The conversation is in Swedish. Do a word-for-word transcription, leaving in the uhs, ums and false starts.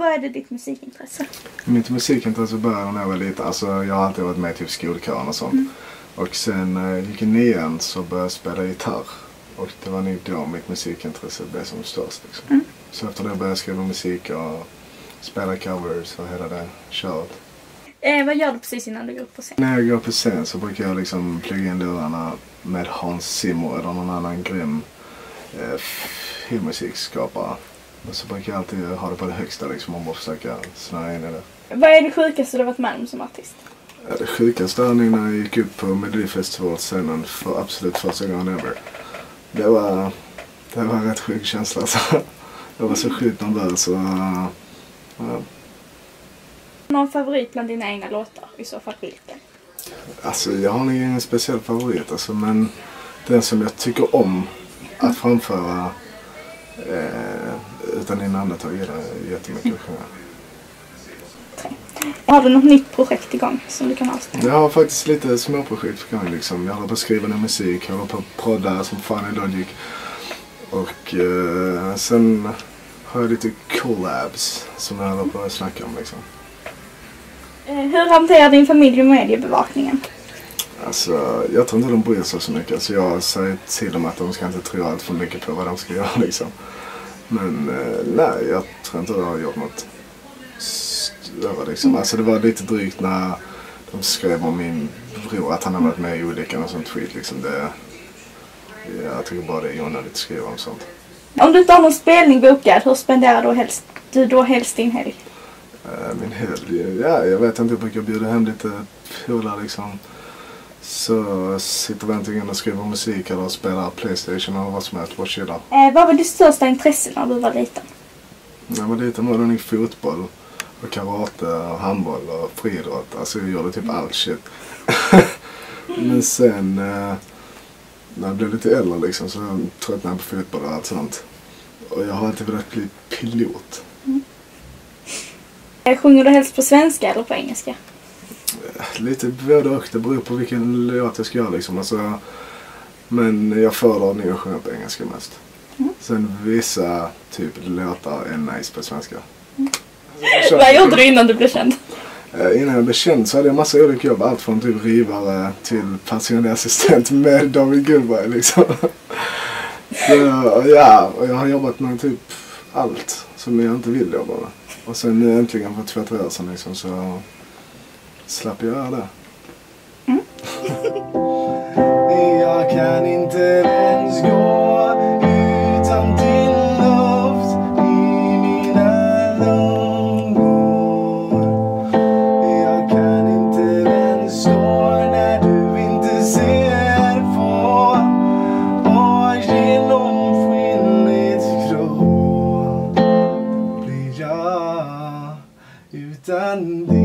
började ditt musikintresse? Mitt musikintresse började när jag var liten. Alltså, jag har alltid varit med till skolkören och sånt. Mm. Och sen när jag gick i nian så började jag spela gitarr. Och det var nog då mitt musikintresse blev som störst. Liksom. Mm. Så efter det började jag skriva musik och spela covers och hela det köret. Eh, vad gör du precis innan du går upp på scen? När jag går på scen så brukar jag liksom plugga in lurarna med Hans Zimmer eller någon annan grym eh, filmmusikskapare. Och så brukar jag alltid ha det på det högsta liksom, om att försöka snöa in i det. Vad är det sjukaste du har varit med om som artist? Ja, det sjukaste är nu när jag gick upp på Melodifestivalscenen för absolut första gången ever. Det var, det var en rätt sjuk känsla. Så jag var så sjukt nervös. Så, ja. Någon favorit bland dina egna låtar? I så fall vilken? Alltså jag har nog ingen speciell favorit. Alltså, men den som jag tycker om att framföra eh, utan innan andetag gillar jag jättemycket. Har du något nytt projekt igång som du kan avslöja? Jag har faktiskt lite småprojekt igång liksom. Jag håller på att skriva ner musik, jag håller på att prodda som fan i Logic. Och eh, sen har jag lite collabs som jag håller på att snacka om liksom. Hur hanterar din familj mediebevakningen? Alltså, jag tror inte de bryr sig så mycket. Alltså, jag säger till dem att de ska inte tro allt för mycket på vad de ska göra liksom. Men eh, nej, jag tror inte att jag har gjort något större liksom. Alltså det var lite drygt när de skrev om min bror att han har varit med i olyckan och sånt tweet liksom. Det, jag tycker bara det är onödigt att skriva om sånt. Om du inte har någon spelning bokad, hur spenderar du helst, du då helst din helg? Min helg? Ja, jag vet inte. Jag brukar bjuda hem lite polare liksom. Så sitter vi antingen och skriver musik eller spelar Playstation eller vad som helst på chillar. Eh, vad var ditt största intresse när du var liten? När jag var liten var det nog fotboll och karate och handboll och friidrott. Alltså jag gjorde typ allt shit. Men sen eh, när jag blev lite äldre liksom så tröttnade jag på fotboll och allt sånt. Och jag har alltid velat bli pilot. Mm. Sjunger du helst på svenska eller på engelska? Lite både och. Det beror på vilken låt jag ska göra liksom. Alltså, men jag föredrar nog att sjunga på engelska mest. Mm. Sen vissa typ låtar är nice på svenska. Mm. Vad gjorde du innan du blev känd? Uh, innan jag blev känd så hade jag massa olika jobb. Allt från typ rivare till personlig assistent med David Gullberg liksom. Så, ja, och jag har jobbat med typ allt som jag inte vill jobba med. Och sen äntligen för två, tre år sedan liksom, så slapp jag göra det. Mm. Jag kan inte ens gå utan din luft i mina lungor. Jag kan inte ens stå när du inte ser på och genom skinnet grå blir jag utan dig.